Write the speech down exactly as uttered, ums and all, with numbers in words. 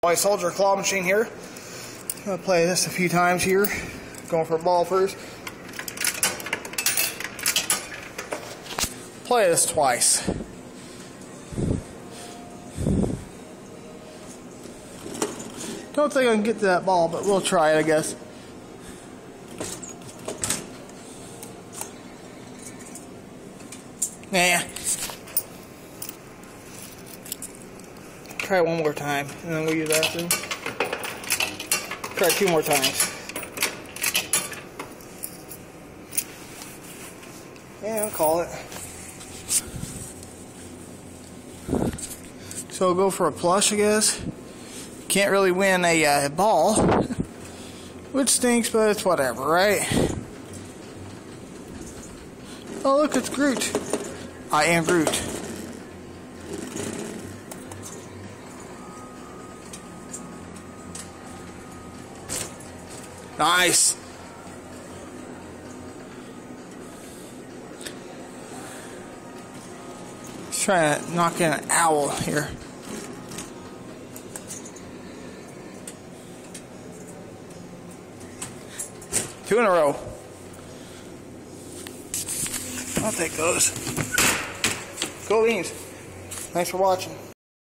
My soldier claw machine here. I'm gonna play this a few times here. Going for a ball first. Play this twice. Don't think I can get to that ball, but we'll try it, I guess. Nah. Try it one more time, and then we'll use that too. Try it two more times. Yeah, I'll call it. So we'll go for a plush, I guess. Can't really win a uh, ball, which stinks, but it's whatever, right? Oh, look, it's Groot. I am Groot. Nice. Let's try to knock in an owl here. Two in a row. I'll take those. Go Beans. Thanks for watching.